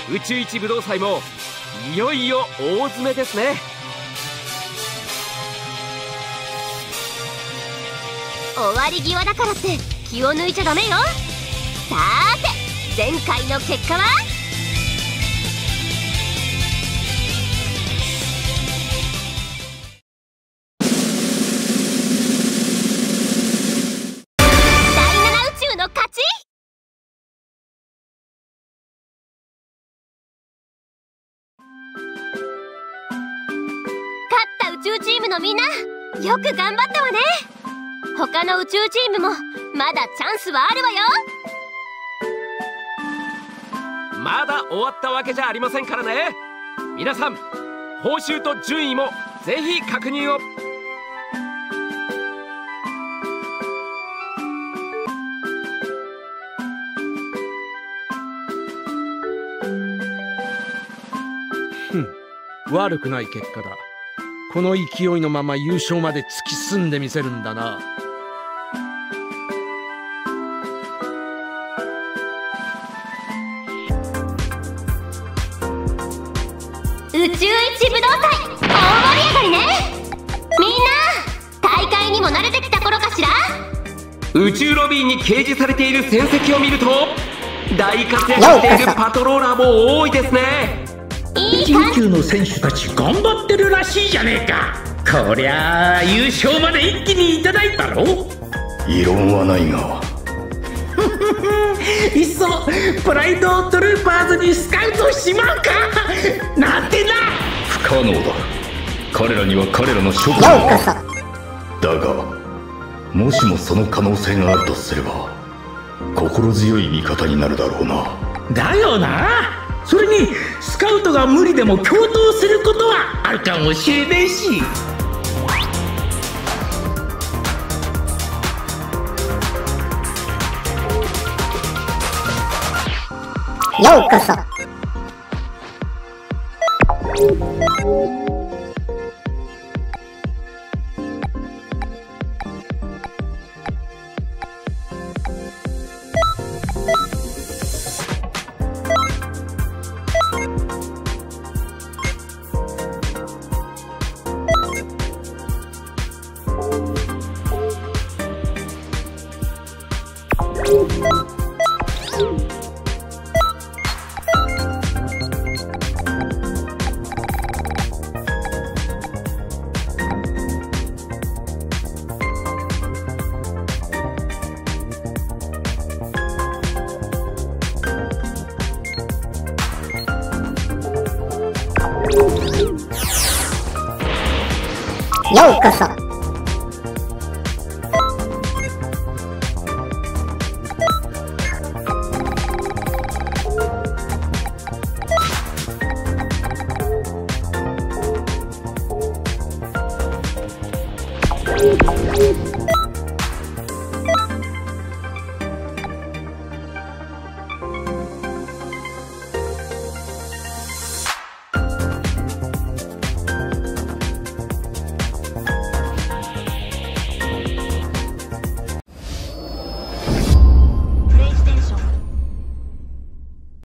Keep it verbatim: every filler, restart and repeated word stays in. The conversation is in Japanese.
宇宙一武道祭もいよいよ大詰めですね。 終わり際だからって気を抜いちゃダメよ。さーて前回の結果は？だいなな宇宙の勝ち。勝った宇宙チームのみんなよく頑張ったわね。他の宇宙チームもまだチャンスはあるわよ。 まだ終わったわけじゃありませんからね。皆さん報酬と順位もぜひ確認を。 ふん、悪くない結果だ。この勢いのまま優勝まで突き進んでみせるんだな。 宇宙一武道祭大盛り上がりね。みんな大会にも慣れてきた頃かしら。 宇宙ロビーに掲示されている戦績を見ると大活躍しているパトローラーも多いですね。 緊急の選手たち頑張ってるらしいじゃねえか。こりゃあ優勝まで一気にいただいたろ。 異論はないがいっそプライドトルーパーズにスカウトしまうかなんてな。 不可能だ。彼らには彼らの処分がある。だがもしもその可能性があるとすれば心強い味方になるだろうな。 だよな。それにスカウトが無理でも共闘することはあるかもしれねえし。 ようこそ。ようこそ。 うん。